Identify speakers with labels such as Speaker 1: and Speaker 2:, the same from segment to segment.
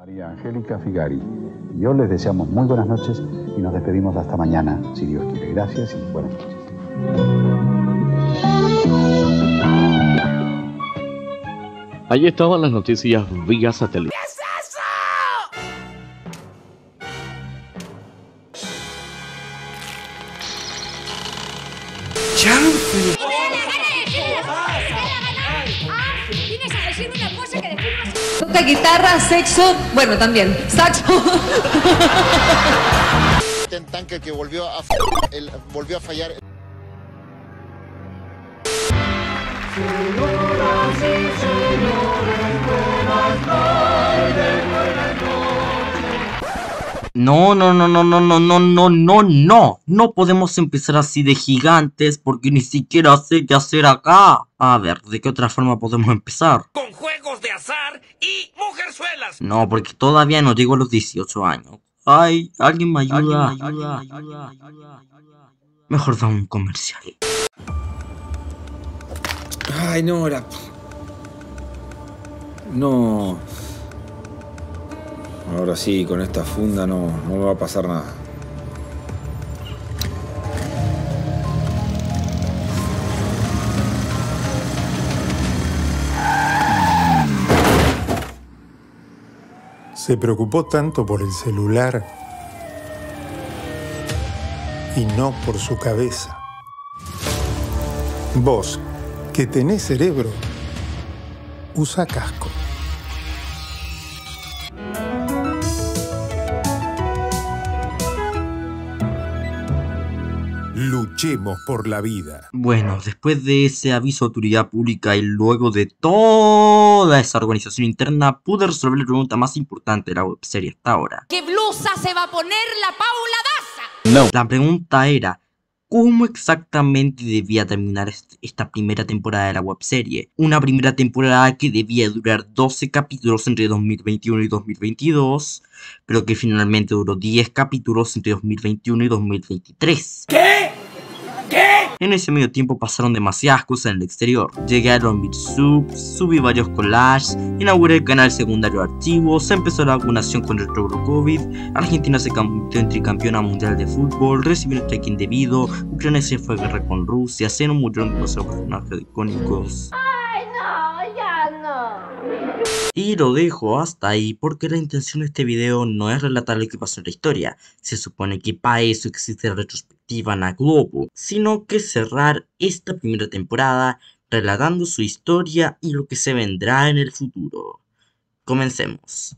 Speaker 1: María Angélica Figari. Yo les deseamos muy buenas noches y nos despedimos hasta mañana, si Dios quiere. Gracias y buenas noches.
Speaker 2: Ahí estaban las noticias vía satélite.
Speaker 3: ¿Qué es eso?
Speaker 4: ¡Chance!
Speaker 5: Vienes a decirme una cosa que después no...
Speaker 6: Toca guitarra, sexo, bueno, también, saxo.
Speaker 7: En tanque que volvió a fallar.
Speaker 4: Señoras y señores, buenas tardes, buenas noches.
Speaker 8: No podemos empezar así de gigantes porque ni siquiera sé qué hacer acá. A ver, ¿de qué otra forma podemos empezar?
Speaker 3: Con juegos de azar y mujerzuelas.
Speaker 8: No, porque todavía no llego a los 18 años. Ay, alguien me ayuda. Mejor da un comercial.
Speaker 4: Ay, no, No. Ahora sí, con esta funda no me va a pasar nada.
Speaker 9: Se preocupó tanto por el celular y no por su cabeza. Vos, que tenés cerebro, usa casco. Luchemos por la vida.
Speaker 8: Bueno, después de ese aviso de autoridad pública y luego de toda esa organización interna, pude resolver la pregunta más importante de la webserie hasta ahora.
Speaker 5: ¿Qué blusa se va a poner la Paula Daza?
Speaker 8: No. La pregunta era, ¿cómo exactamente debía terminar esta primera temporada de la webserie? Una primera temporada que debía durar 12 capítulos entre 2021 y 2022, pero que finalmente duró 10 capítulos entre 2021 y 2023.
Speaker 3: ¿Qué?
Speaker 8: En ese medio tiempo pasaron demasiadas cosas en el exterior. Llegué a Long Beach Sub, subí varios collages, inauguré el canal secundario Archivos, empezó la vacunación contra el COVID, Argentina se convirtió en tricampeona mundial de fútbol, recibió un check indebido, Ucrania se fue a guerra con Rusia, se nos murieron los personajes icónicos.
Speaker 5: Ay, no, ya no.
Speaker 8: Y lo dejo hasta ahí porque la intención de este video no es relatar lo que pasó en la historia, se supone que para eso existe la retrospectiva en Globo, sino que cerrar esta primera temporada relatando su historia y lo que se vendrá en el futuro. Comencemos.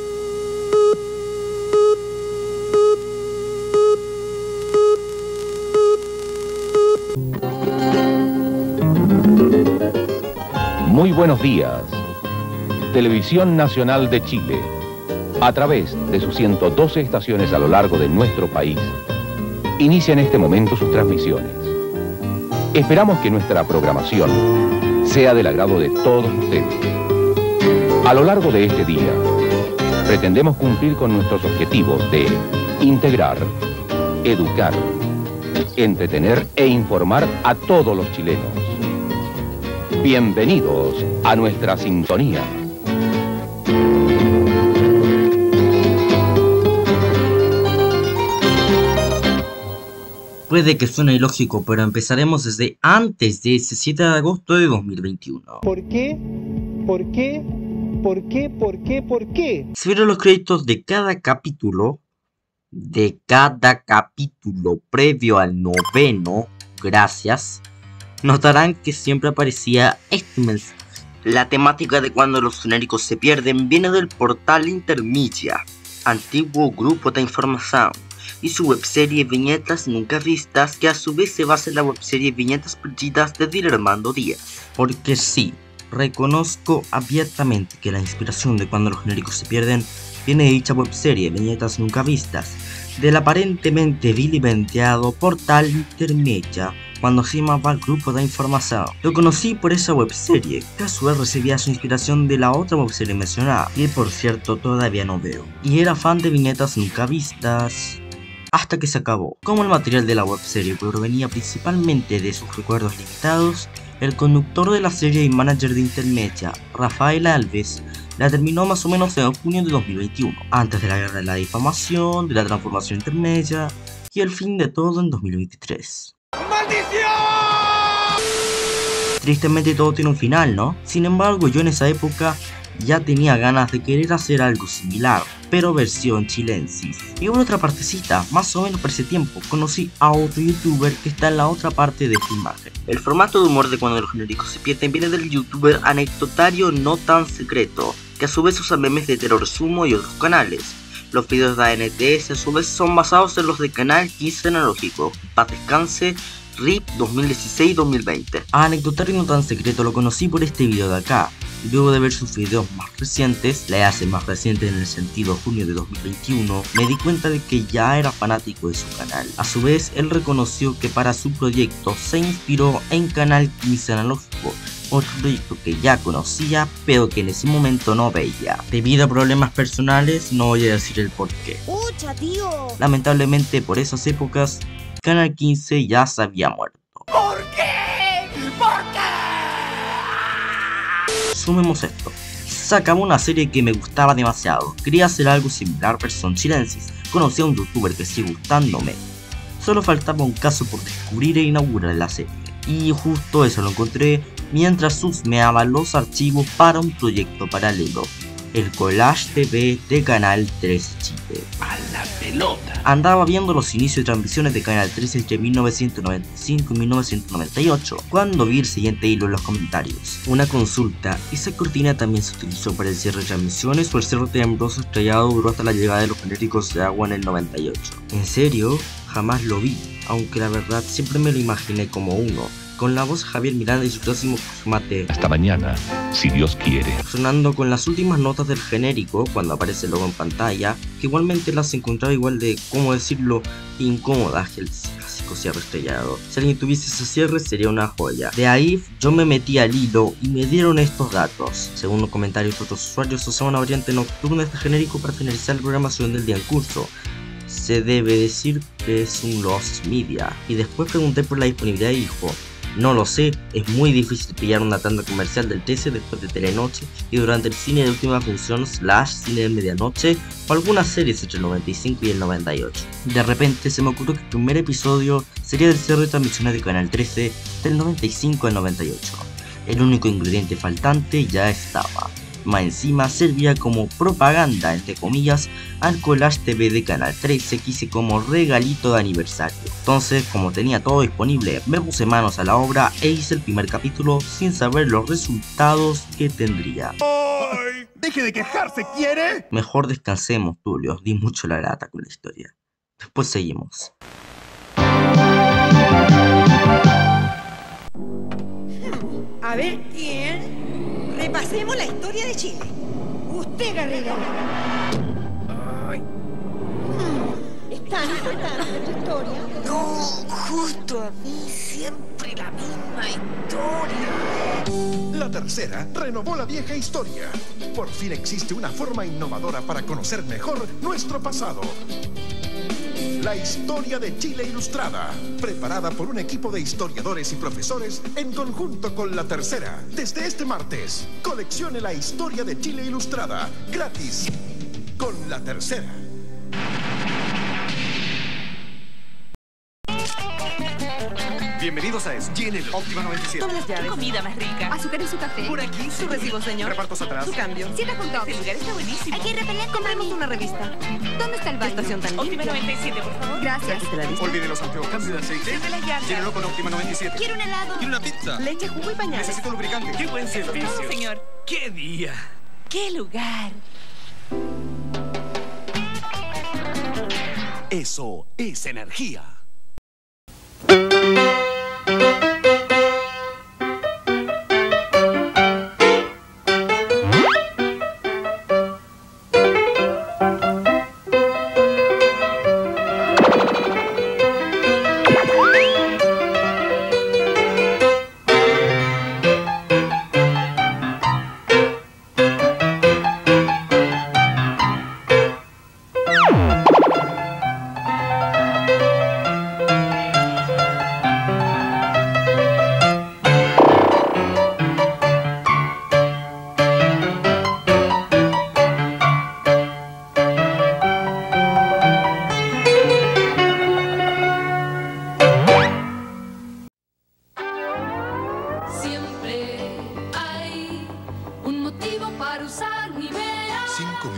Speaker 10: Muy buenos días. Televisión Nacional de Chile, a través de sus 112 estaciones a lo largo de nuestro país, inicia en este momento sus transmisiones. Esperamos que nuestra programación sea del agrado de todos ustedes. A lo largo de este día, pretendemos cumplir con nuestros objetivos de integrar, educar, entretener e informar a todos los chilenos. Bienvenidos a nuestra sintonía.
Speaker 8: Puede que suene ilógico, pero empezaremos desde antes de ese 7 de agosto de 2021.
Speaker 11: ¿Por qué? ¿Por qué? ¿Por qué? ¿Por qué? ¿Por qué?
Speaker 8: Si vieron los créditos de cada capítulo previo al noveno, gracias, notarán que siempre aparecía este mensaje. La temática de cuando los genéricos se pierden viene del portal Intermedia, antiguo grupo de información, y su webserie Viñetas Nunca Vistas, que a su vez se basa en la webserie Viñetas Perdidas de Dir Armando Díaz. Porque sí, reconozco abiertamente que la inspiración de cuando los genéricos se pierden viene de dicha webserie Viñetas Nunca Vistas, del aparentemente vilipendiado portal Intermedia, cuando se llamaba el grupo de información. Lo conocí por esa webserie, que a su vez recibía su inspiración de la otra webserie mencionada, que por cierto todavía no veo, y era fan de Viñetas Nunca Vistas, hasta que se acabó. Como el material de la webserie provenía principalmente de sus recuerdos limitados, el conductor de la serie y manager de Intermedia, Rafael Alves, la terminó más o menos en junio de 2021, antes de la guerra de la difamación, de la transformación intermedia y el fin de todo en 2023.
Speaker 3: ¡Maldición!
Speaker 8: Tristemente todo tiene un final, ¿no? Sin embargo, yo en esa época ya tenía ganas de querer hacer algo similar, pero versión chilensis. Y por otra partecita, más o menos por ese tiempo, conocí a otro youtuber que está en la otra parte de esta imagen. El formato de humor de cuando los genéricos se pierden viene del youtuber anecdotario No Tan Secreto, que a su vez usa memes de Terror Sumo y otros canales. Los videos de ANTS a su vez son basados en los de Canal 15 Analógico. Paz descanse, RIP 2016-2020. A Anecdotario No Tan Secreto lo conocí por este video de acá. Luego de ver sus videos más recientes, le hace más reciente en el sentido junio de 2021, me di cuenta de que ya era fanático de su canal. A su vez, él reconoció que para su proyecto se inspiró en Canal 15 Analógico, otro proyecto que ya conocía pero que en ese momento no veía. Debido a problemas personales, no voy a decir el porqué.
Speaker 5: ¡Pucha, tío!
Speaker 8: Lamentablemente por esas épocas, Canal 15 ya se había muerto.
Speaker 3: ¿Por qué? ¿Por qué?
Speaker 8: Sumemos esto. Se acabó una serie que me gustaba demasiado. Quería hacer algo similar versión chilensis. Conocí a un youtuber que sigue gustándome. Solo faltaba un caso por descubrir e inaugurar la serie. Y justo eso lo encontré mientras husmeaba los archivos para un proyecto paralelo. El Collage TV de Canal 13 Chile.
Speaker 3: A la pelota.
Speaker 8: Andaba viendo los inicios de transmisiones de Canal 13 entre 1995 y 1998, cuando vi el siguiente hilo en los comentarios. Una consulta, ¿esa cortina también se utilizó para el cierre de transmisiones o el cerro tenebroso estrellado duró hasta la llegada de los genéricos de agua en el 98? ¿En serio? Jamás lo vi, aunque la verdad siempre me lo imaginé como uno, con la voz de Javier Miranda y su próximo mate.
Speaker 10: Hasta mañana, si Dios quiere.
Speaker 8: Sonando con las últimas notas del genérico cuando aparece el logo en pantalla, que igualmente las encontraba igual de, ¿cómo decirlo?, incómodas que el clásico cierre estrellado. Si alguien tuviese ese cierre sería una joya. De ahí yo me metí al hilo y me dieron estos datos. Según los comentarios de otros usuarios, se usaba una variante nocturna de este genérico para finalizar la programación del día en curso. Se debe decir que es un lost media. Y después pregunté por la disponibilidad y dijo: no lo sé, es muy difícil pillar una tanda comercial del 13 después de Telenoche y durante el cine de última función / cine de medianoche o algunas series entre el 95 y el 98. De repente se me ocurrió que el primer episodio sería del cierre de transmisiones de Canal 13 del 95 al 98. El único ingrediente faltante ya estaba. Más encima servía como propaganda, entre comillas, al Collage TV de Canal 13 que hice como regalito de aniversario. Entonces, como tenía todo disponible, me puse manos a la obra e hice el primer capítulo sin saber los resultados que tendría.
Speaker 3: ¡Ay! ¡Deje de quejarse, quiere!
Speaker 8: Mejor descansemos, Tulio, di mucho la lata con la historia. Después seguimos.
Speaker 5: A ver, ¿quién? Repasemos la historia de Chile. Usted, Garriga.
Speaker 3: Ay.
Speaker 5: ¿Es tan importante tu historia?
Speaker 3: No, justo a mí siempre la misma historia.
Speaker 12: La Tercera renovó la vieja historia. Por fin existe una forma innovadora para conocer mejor nuestro pasado. La historia de Chile ilustrada, preparada por un equipo de historiadores y profesores en conjunto con La Tercera. Desde este martes, coleccione la historia de Chile ilustrada, gratis, con La Tercera.
Speaker 13: Bienvenidos a SGNL Óptima 97.
Speaker 6: Tome las llaves.
Speaker 14: Comida más rica.
Speaker 6: Azúcar en su café.
Speaker 13: Por aquí.
Speaker 6: Su recibo, señor.
Speaker 13: Repartos atrás.
Speaker 6: Su cambio.
Speaker 14: Sienta junto. Este lugar está buenísimo.
Speaker 6: Hay que repeler. Compremos una revista. ¿Dónde está el baño? Estación tan
Speaker 14: Óptima
Speaker 6: limpia.
Speaker 14: 97, por favor.
Speaker 6: Gracias. ¿Te la viste?
Speaker 13: Olvide los anteojos. Cambio de aceite.
Speaker 14: Siente las llantas.
Speaker 13: Llénelo con Óptima 97.
Speaker 6: Quiero un helado.
Speaker 13: Quiero una pizza.
Speaker 6: Leche, jugo y pañales.
Speaker 13: Necesito lubricante.
Speaker 3: ¡Qué buen servicio!
Speaker 14: Todo, señor.
Speaker 3: ¡Qué día!
Speaker 14: ¡Qué lugar!
Speaker 13: Eso es energía.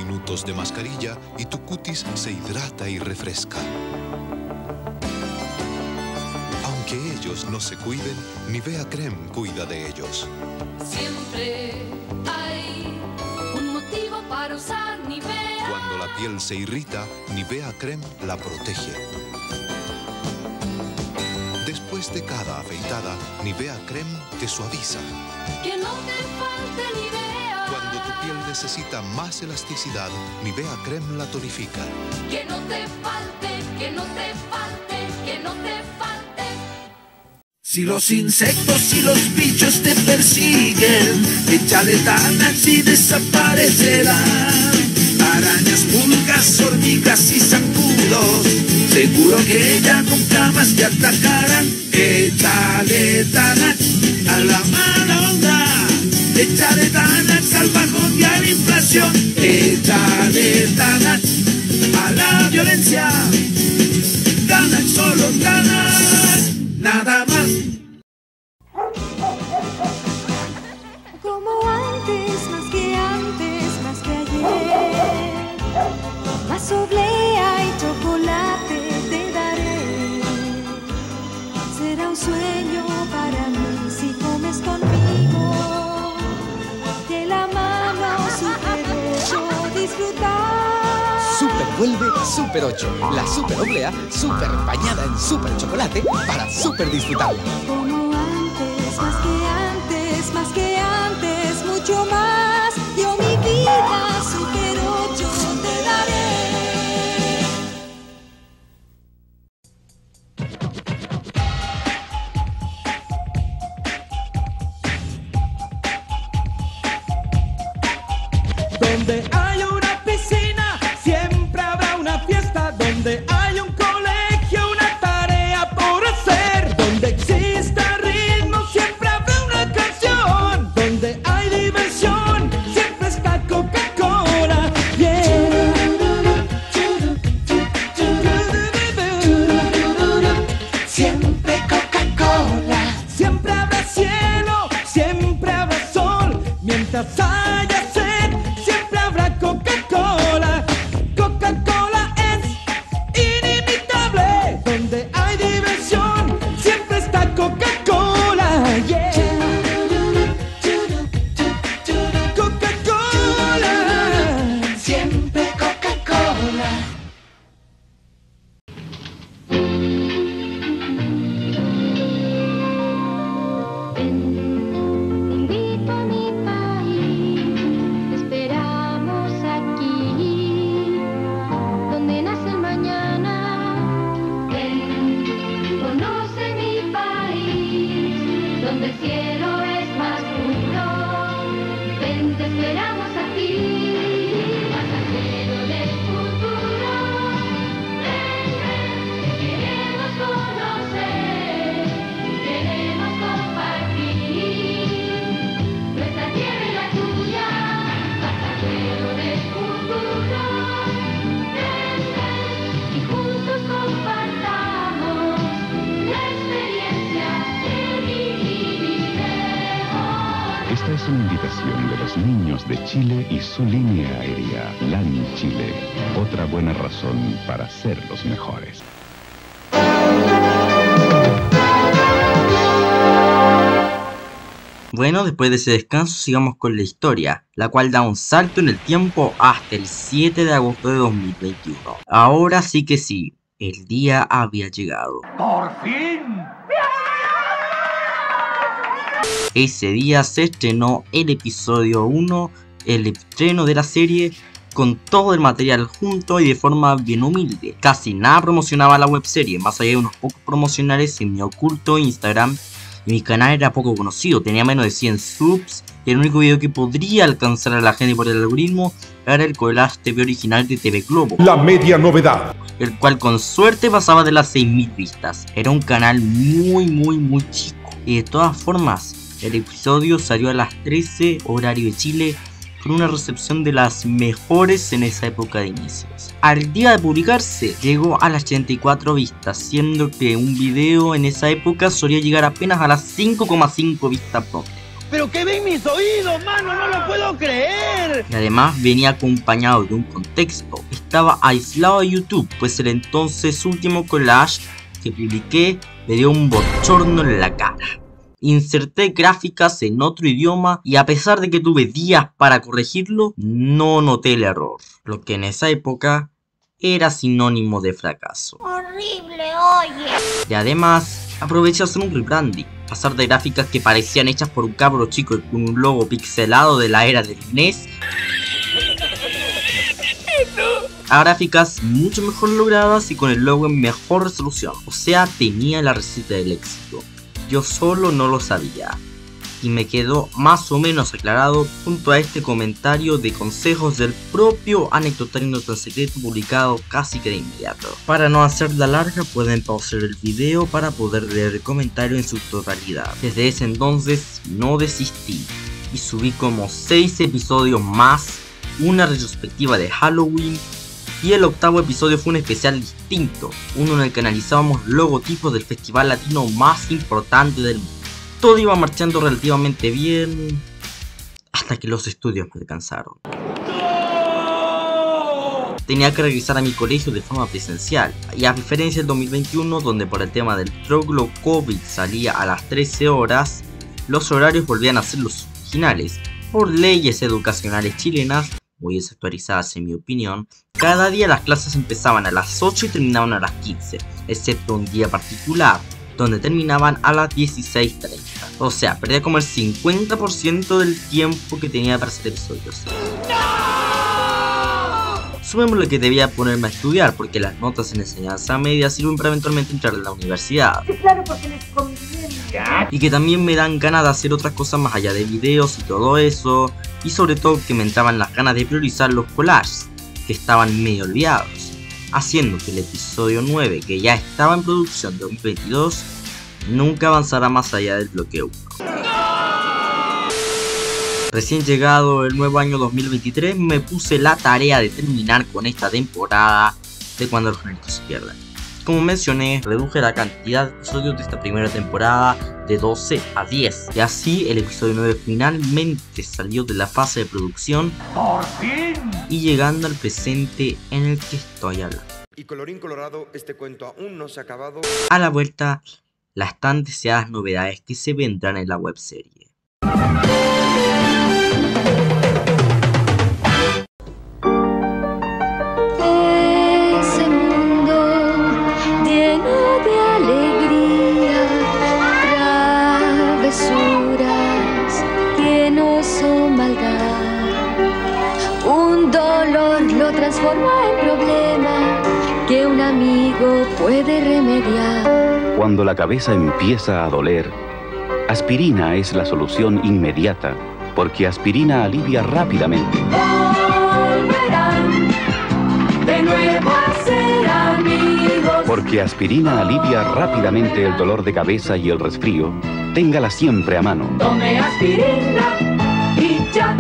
Speaker 15: minutos de mascarilla y tu cutis se hidrata y refresca. Aunque ellos no se cuiden, Nivea Creme cuida de ellos.
Speaker 16: Siempre hay un motivo para usar Nivea.
Speaker 15: Cuando la piel se irrita, Nivea Creme la protege. Después de cada afeitada, Nivea Creme te suaviza.
Speaker 16: Que no te falte Nivea.
Speaker 15: Cuando tu piel necesita más elasticidad, Nivea Creme la tonifica.
Speaker 16: Que no te falte, que no te falte, que no te falte.
Speaker 17: Si los insectos y los bichos te persiguen, échale Danax y desaparecerán. Arañas, pulgas, hormigas y zancudos, seguro que ya nunca más te atacarán. Échale Danax a la mala onda, échale Danax al bajón y a la inflación. Échale Danax a la violencia, Danax, solo Danax, nada más.
Speaker 18: Como antes, más que ayer, más oblea y chocolate te daré. Será un sueño para mí si comes conmigo, de la mano Super 8 disfrutar.
Speaker 19: Super vuelve Super 8, la super oblea, super bañada en super chocolate para super disfrutarla.
Speaker 18: Como antes, más que antes, mucho más. Yo mi vida Super 8 te daré.
Speaker 20: Donde hay una piscina, siempre habrá una fiesta. Donde hay un colegio, una tarea por hacer. Donde exista ritmo, siempre habrá una canción. Donde hay diversión, siempre está Coca-Cola. Yeah. Siempre Coca-Cola. Siempre habrá cielo, siempre habrá sol. Mientras haya sed, siempre habrá Coca-Cola. Coca-Cola es inimitable. Donde hay diversión, siempre está Coca-Cola. Yeah. Coca-Cola. Siempre Coca-Cola.
Speaker 18: Invito a mi país, te esperamos aquí, donde nace el mañana. Ven, conoce mi país, donde el cielo es más puro. Ven, te esperamos aquí, pasajero del futuro. Ven, ven, te queremos conocer, queremos compartir nuestra tierra y la tuya, pasajero del futuro. Ven, ven, y juntos compartamos la experiencia de vivir mejor.
Speaker 21: Esta es una invitación de los niños de Chile y su línea aérea, LAN Chile. Otra buena razón para ser los mejores.
Speaker 8: Bueno, después de ese descanso sigamos con la historia, la cual da un salto en el tiempo hasta el 7 de agosto de 2021. Ahora sí que sí, el día había llegado.
Speaker 20: ¡Por fin!
Speaker 8: Ese día se estrenó el episodio 1, el estreno de la serie, con todo el material junto y de forma bien humilde. Casi nada promocionaba la webserie, más allá de unos pocos promocionales en mi oculto Instagram. Y mi canal era poco conocido, tenía menos de 100 subs. Y el único video que podría alcanzar a la gente por el algoritmo era el collage TV original de TV Globo,
Speaker 9: la media novedad,
Speaker 8: el cual con suerte pasaba de las 6000 vistas. Era un canal muy chico. Y de todas formas, el episodio salió a las 13 horario de Chile, con una recepción de las mejores en esa época de inicios. Al día de publicarse llegó a las 84 vistas, siendo que un video en esa época solía llegar apenas a las 5,5 vistas promedio.
Speaker 20: ¿Pero qué ven mis oídos, mano? ¡No lo puedo creer!
Speaker 8: Y además venía acompañado de un contexto. Estaba aislado de YouTube, pues el entonces último collage que publiqué me dio un bochorno en la cara. Inserté gráficas en otro idioma y a pesar de que tuve días para corregirlo, no noté el error, lo que en esa época era sinónimo de fracaso.
Speaker 16: Horrible, oye.
Speaker 8: Y además, aproveché a hacer un rebranding, pasar de gráficas que parecían hechas por un cabro chico con un logo pixelado de la era del NES a gráficas mucho mejor logradas y con el logo en mejor resolución. O sea, tenía la receta del éxito. Yo solo no lo sabía. Y me quedó más o menos aclarado junto a este comentario de consejos del propio anecdotario no tan secreto publicado casi que de inmediato. Para no hacerla larga pueden pausar el video para poder leer el comentario en su totalidad. Desde ese entonces no desistí y subí como 6 episodios más, una retrospectiva de Halloween y el 8º episodio fue un especial distinto, uno en el que analizábamos logotipos del festival latino más importante del mundo. Todo iba marchando relativamente bien hasta que los estudios me alcanzaron. Tenía que regresar a mi colegio de forma presencial, y a diferencia del 2021 donde por el tema del troglo COVID salía a las 13 horas, los horarios volvían a ser los originales. Por leyes educacionales chilenas, muy desactualizadas en mi opinión, cada día las clases empezaban a las 8 y terminaban a las 15, excepto un día particular, donde terminaban a las 16:30. O sea, perdía como el 50% del tiempo que tenía para hacer episodios. Sumémosle que debía ponerme a estudiar, porque las notas en enseñanza media sirven para eventualmente entrar a la universidad.
Speaker 16: Claro, porque les conviene.
Speaker 8: Y que también me dan ganas de hacer otras cosas más allá de videos y todo eso. Y sobre todo que me entraban las ganas de priorizar los collages, que estaban medio olvidados, haciendo que el episodio 9, que ya estaba en producción de 2022, nunca avanzara más allá del bloque 1. Recién llegado el nuevo año 2023, me puse la tarea de terminar con esta temporada de Cuando los Genéricos se pierden. Como mencioné, reduje la cantidad de episodios de esta primera temporada de 12 a 10, y así el episodio 9 finalmente salió de la fase de producción ¡por fin! Y llegando al presente en el que estoy hablando.
Speaker 1: Y colorín colorado, este cuento aún no se ha acabado.
Speaker 8: A la vuelta, las tan deseadas novedades que se vendrán en la webserie.
Speaker 18: Ese mundo lleno de alegría, travesuras que no son maldad. Un dolor lo transforma en problema que un amigo puede remediar.
Speaker 21: Cuando la cabeza empieza a doler, aspirina es la solución inmediata, porque aspirina alivia rápidamente.
Speaker 18: Volverán de nuevo a ser amigos.
Speaker 21: Porque aspirina alivia rápidamente el dolor de cabeza y el resfrío. Téngala siempre a mano.
Speaker 18: Tome aspirina y ya.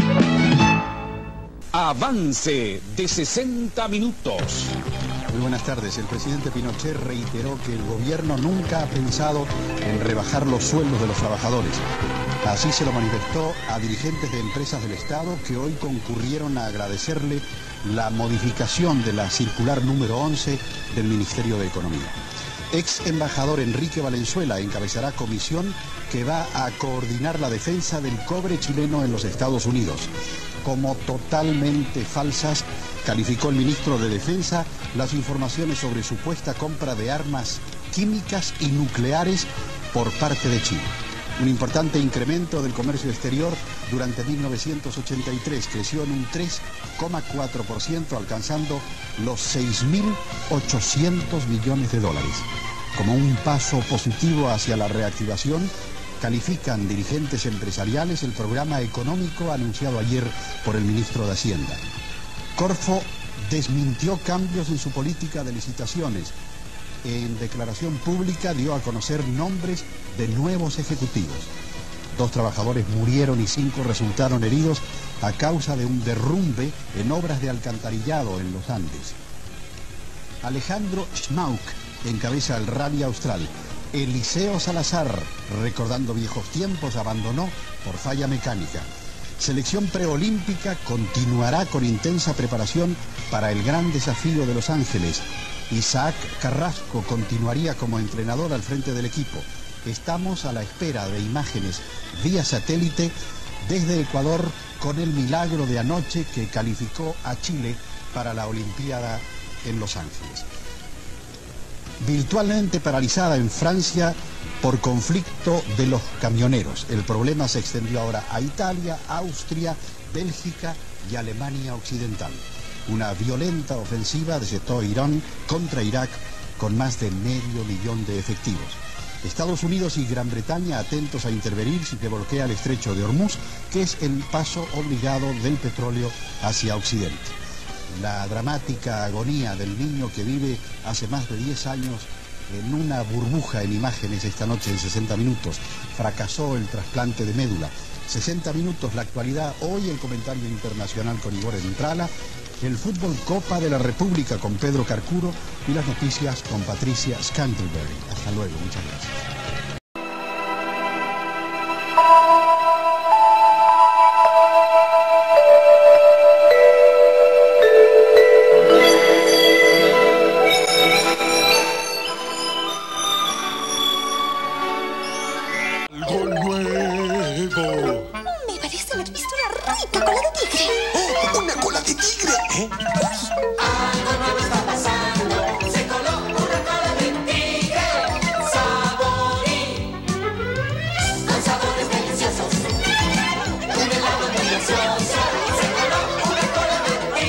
Speaker 13: Avance de 60 minutos.
Speaker 22: Muy buenas tardes. El presidente Pinochet reiteró que el gobierno nunca ha pensado en rebajar los sueldos de los trabajadores. Así se lo manifestó a dirigentes de empresas del Estado que hoy concurrieron a agradecerle la modificación de la circular número 11 del Ministerio de Economía. Ex embajador Enrique Valenzuela encabezará comisión que va a coordinar la defensa del cobre chileno en los Estados Unidos. Como totalmente falsas, calificó el ministro de Defensa las informaciones sobre supuesta compra de armas químicas y nucleares por parte de Chile. Un importante incremento del comercio exterior durante 1983 creció en un 3,4%, alcanzando los 6.800 millones de dólares. Como un paso positivo hacia la reactivación, califican dirigentes empresariales el programa económico anunciado ayer por el ministro de Hacienda. Corfo desmintió cambios en su política de licitaciones. En declaración pública dio a conocer nombres de nuevos ejecutivos. 2 trabajadores murieron y 5 resultaron heridos a causa de un derrumbe en obras de alcantarillado en los Andes. Alejandro Schmauk encabeza el Rally Austral. Eliseo Salazar, recordando viejos tiempos, abandonó por falla mecánica. Selección preolímpica continuará con intensa preparación para el gran desafío de Los Ángeles. Isaac Carrasco continuaría como entrenador al frente del equipo. Estamos a la espera de imágenes vía satélite desde Ecuador con el milagro de anoche que calificó a Chile para la Olimpiada en Los Ángeles. Virtualmente paralizada en Francia por conflicto de los camioneros. El problema se extendió ahora a Italia, Austria, Bélgica y Alemania Occidental. Una violenta ofensiva desató Irán contra Irak con más de 500.000 de efectivos. Estados Unidos y Gran Bretaña atentos a intervenir si se bloquea el estrecho de Hormuz, que es el paso obligado del petróleo hacia Occidente. La dramática agonía del niño que vive hace más de 10 años en una burbuja en imágenes esta noche en 60 minutos. Fracasó el trasplante de médula. 60 minutos la actualidad, hoy el comentario internacional con Igor Entrala, el fútbol Copa de la República con Pedro Carcuro y las noticias con Patricia Scantlebury. Hasta luego, muchas gracias.
Speaker 3: Me parece haber visto una rica cola de tigre.
Speaker 2: ¡Oh! ¡Una cola de tigre! ¿Eh?
Speaker 16: Algo nuevo está pasando. Se coló una cola de tigre. Saborí. Con sabores deliciosos. Un helado delicioso. Se coló una cola de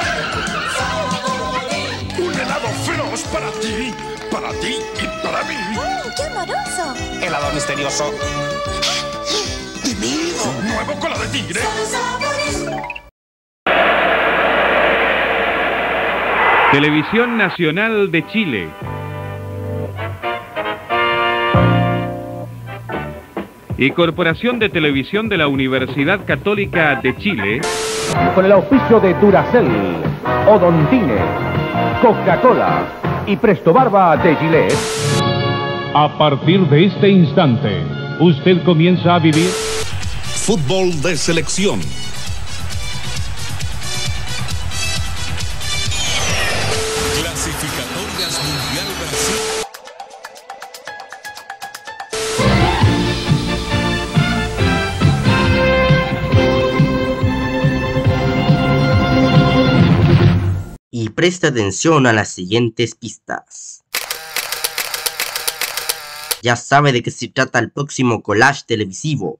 Speaker 16: tigre. Saborí.
Speaker 2: ¡Un helado feroz para ti! ¡Para ti y para mí!
Speaker 3: ¡Qué amoroso!
Speaker 2: Helado misterioso. ¡De miedo! ¡Nuevo cola de tigre!
Speaker 7: Televisión Nacional de Chile. Y Corporación de Televisión de la Universidad Católica de Chile.
Speaker 10: Con el auspicio de Duracell, Odontine, Coca-Cola y Presto Barba de Gillette.
Speaker 13: A partir de este instante, usted comienza a vivir
Speaker 15: Fútbol de selección. Clasificatorias Mundial Brasil.
Speaker 8: Y presta atención a las siguientes pistas. Ya sabe de qué se trata el próximo collage televisivo.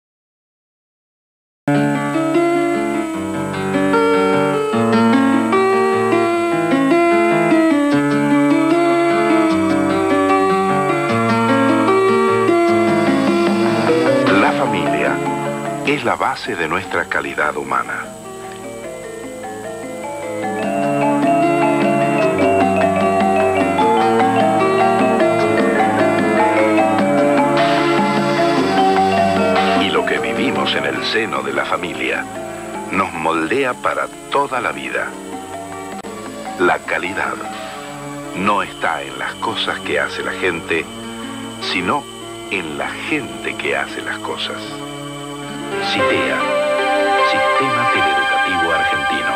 Speaker 23: La familia es la base de nuestra calidad humana. Y lo que vivimos en el seno de la familia nos moldea para toda la vida. La calidad no está en las cosas que hace la gente, sino en la gente que hace las cosas. CITEA, Sistema Teleeducativo Argentino.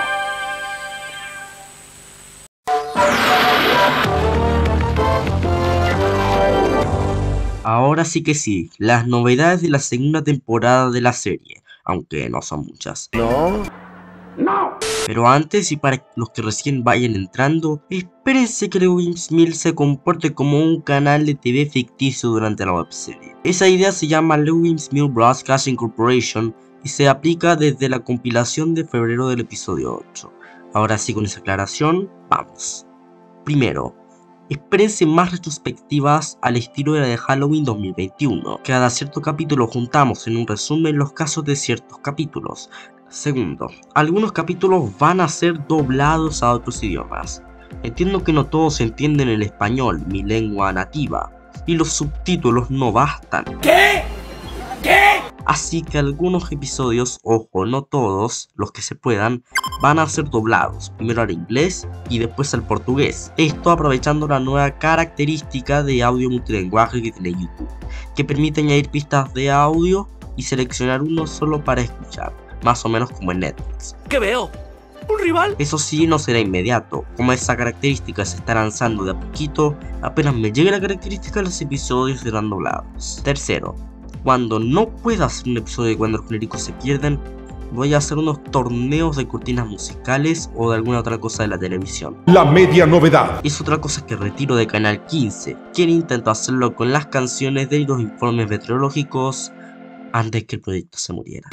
Speaker 8: Ahora sí que sí, las novedades de la segunda temporada de la serie, aunque no son muchas.
Speaker 2: No.
Speaker 8: Pero antes, y para los que recién vayan entrando, espérense que Lewis Mills se comporte como un canal de TV ficticio durante la webserie. Esa idea se llama Lewis Mills Broadcasting Corporation y se aplica desde la compilación de febrero del episodio 8. Ahora sí, con esa aclaración, vamos. Primero, espérense más retrospectivas al estilo de la de Halloween 2021. Cada cierto capítulo juntamos en un resumen los casos de ciertos capítulos. Segundo, algunos capítulos van a ser doblados a otros idiomas. Entiendo que no todos entienden el español, mi lengua nativa, y los subtítulos no bastan.
Speaker 20: ¿Qué?
Speaker 8: Así que algunos episodios, ojo, no todos, los que se puedan, van a ser doblados, primero al inglés y después al portugués. Esto aprovechando la nueva característica de audio multilenguaje que tiene YouTube, que permite añadir pistas de audio y seleccionar uno solo para escuchar, más o menos como en Netflix.
Speaker 2: ¿Qué veo? ¿Un rival?
Speaker 8: Eso sí, no será inmediato, como esa característica se está lanzando de a poquito, apenas me llegue la característica los episodios serán doblados. Tercero, cuando no pueda hacer un episodio de Cuando los genéricos se pierden, voy a hacer unos torneos de cortinas musicales o de alguna otra cosa de la televisión.
Speaker 9: La media novedad.
Speaker 8: Es otra cosa que retiro de Canal 15, quien intentó hacerlo con las canciones de los informes meteorológicos antes que el proyecto se muriera.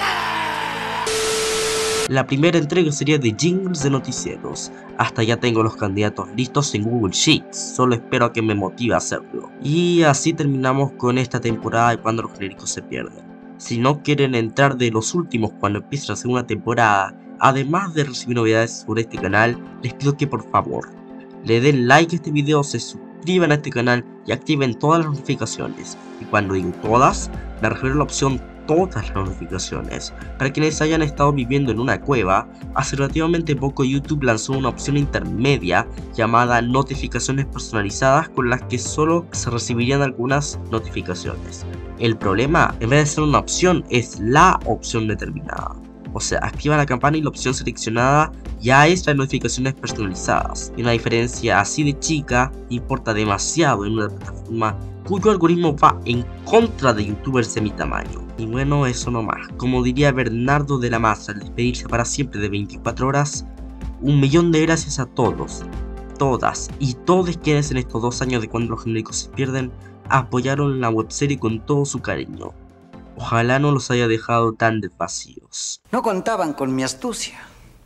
Speaker 8: La primera entrega sería de jingles de noticieros. Hasta ya tengo los candidatos listos en Google Sheets, solo espero a que me motive a hacerlo. Y así terminamos con esta temporada de Cuando los genéricos se pierden. Si no quieren entrar de los últimos cuando empiece la segunda temporada, además de recibir novedades sobre este canal, les pido que por favor le den like a este video, se suscriban a este canal y activen todas las notificaciones. Y cuando digo todas, me refiero a la opción todas las notificaciones. Para quienes hayan estado viviendo en una cueva, hace relativamente poco YouTube lanzó una opción intermedia llamada notificaciones personalizadas, con las que solo se recibirían algunas notificaciones. El problema, en vez de ser una opción, es la opción determinada. O sea, activa la campana y la opción seleccionada ya es las notificaciones personalizadas. Y una diferencia así de chica importa demasiado en una plataforma cuyo algoritmo va en contra de youtubers de mi tamaño. Y bueno, eso no más. Como diría Bernardo de la Maza al despedirse para siempre de 24 horas, 1.000.000 de gracias a todos, todas y todos quienes en estos 2 años de Cuando los genéricos se pierden apoyaron la webserie con todo su cariño. Ojalá no los haya dejado tan desvacíos.
Speaker 4: No contaban con mi astucia.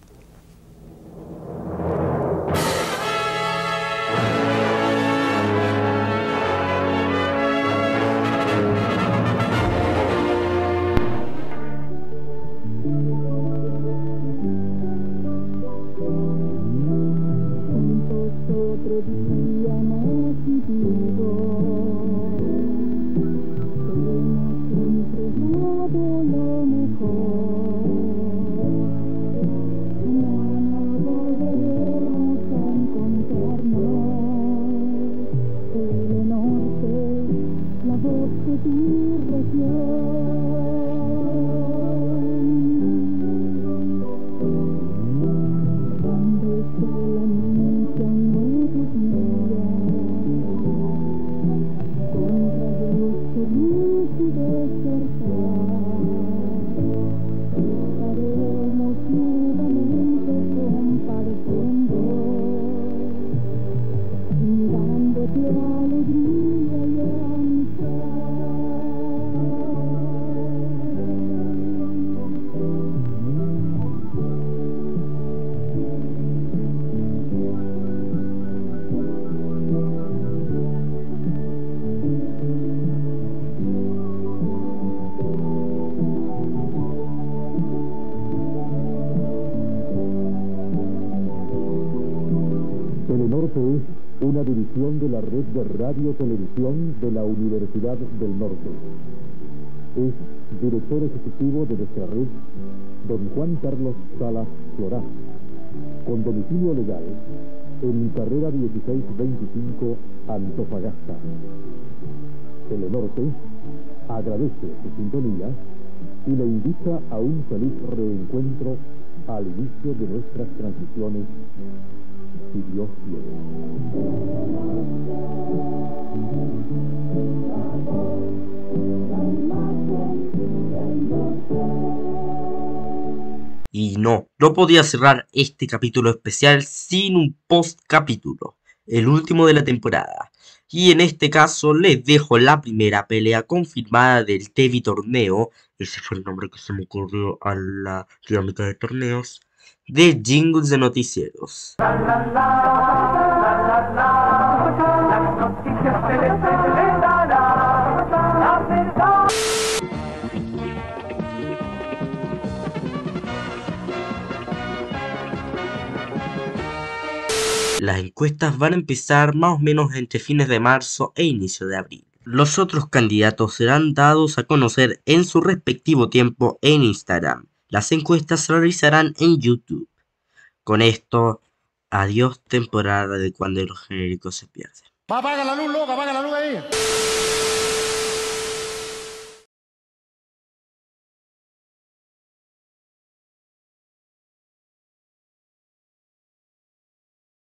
Speaker 5: Telenorte es una división de la red de radio-televisión de la Universidad del Norte. Es director ejecutivo de esta red don Juan Carlos Salas Florá, con domicilio legal en carrera 1625 Antofagasta. Telenorte agradece su sintonía y le invita a un feliz reencuentro al inicio de nuestras transmisiones, si Dios quiere.
Speaker 8: Y no podía cerrar este capítulo especial sin un post capítulo, el último de la temporada. Y en este caso les dejo la primera pelea confirmada del TV Torneo, ese fue el nombre que se me ocurrió a la dinámica de torneos, de jingles de noticieros. Las encuestas van a empezar más o menos entre fines de marzo e inicio de abril. Los otros candidatos serán dados a conocer en su respectivo tiempo en Instagram. Las encuestas se realizarán en YouTube. Con esto, adiós temporada de cuando los genéricos se pierden.
Speaker 2: Apaga la luz, loca, apaga la luz ahí.